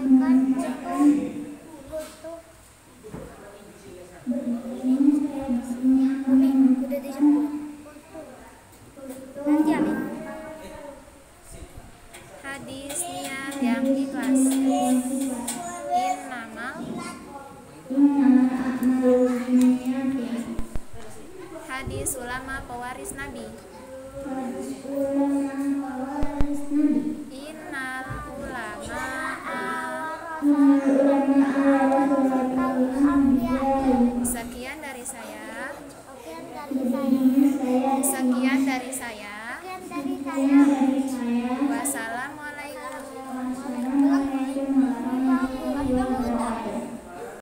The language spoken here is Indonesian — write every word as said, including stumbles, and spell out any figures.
sampaikan untuk Amin udah dijemput nanti Amin hadisnya yang di kelas innamal hadis ulama pewaris nabi innal ulama sekian dari saya sekian dari saya sekian dari saya sekian dari saya